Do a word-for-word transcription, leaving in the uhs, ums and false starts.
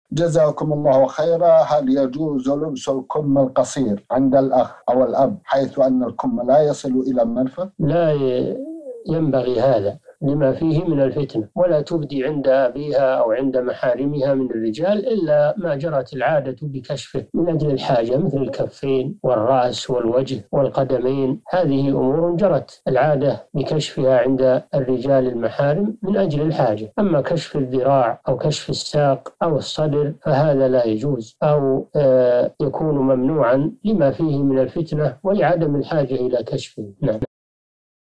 جزاكم الله خيرا. هل يجوز لبس الكم القصير عند الأخ أو الأب حيث أن الكم لا يصل إلى المنفذ؟ لا ينبغي هذا لما فيه من الفتنة، ولا تبدي عند أبيها أو عند محارمها من الرجال إلا ما جرت العادة بكشفه من أجل الحاجة، مثل الكفين والرأس والوجه والقدمين. هذه أمور جرت العادة بكشفها عند الرجال المحارم من أجل الحاجة. أما كشف الذراع أو كشف الساق أو الصدر فهذا لا يجوز، أو يكون ممنوعا لما فيه من الفتنة ولعدم الحاجة إلى كشفه. نعم.